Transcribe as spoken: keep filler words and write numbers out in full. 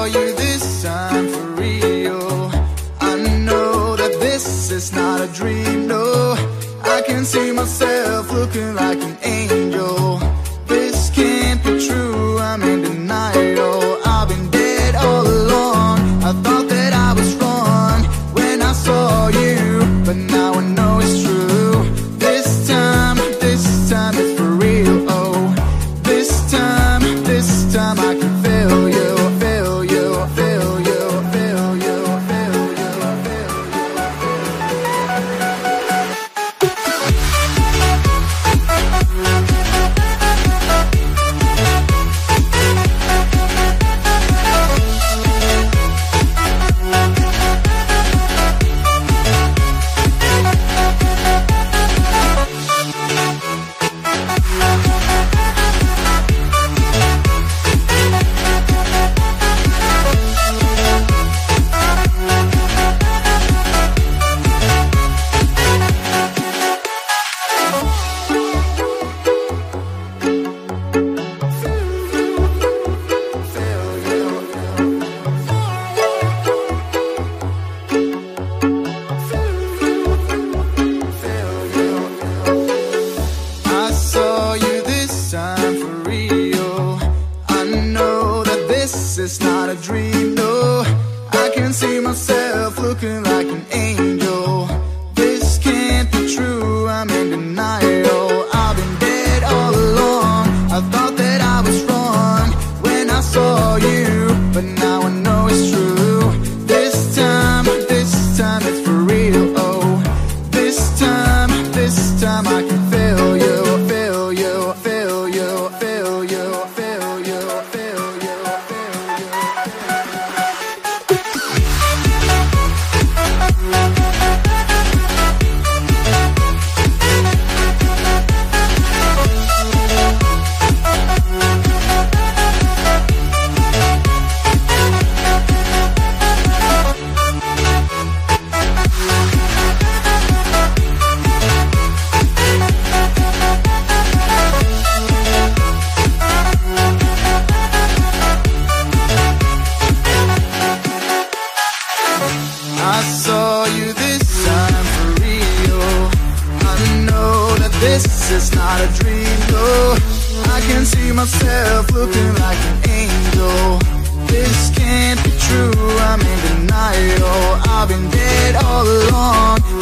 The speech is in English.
saw you this time for real. I know that this is not a dream, no. I can see myself looking like an angel. This can't be true, I'm in denial. I've been dead all along. I thought that I was wrong when I saw you, but now I know it's true. This time, this time it's for real, oh. This time, this time I can feel you, feel you, feel you, feel you, feel you, feel it's not a dream, no. I can see myself looking like an angel. This can't be true, I'm in denial. I've been dead all along. I thought that I was wrong when I saw you, but now I know it's true. This time, this time it's for real, oh. This time, this time I can feel you, feel you, feel you, feel you, feel you, feel you. I saw you this time for real. I know that this is not a dream, no. I can see myself looking like an angel. This can't be true, I'm in denial. I've been dead all along.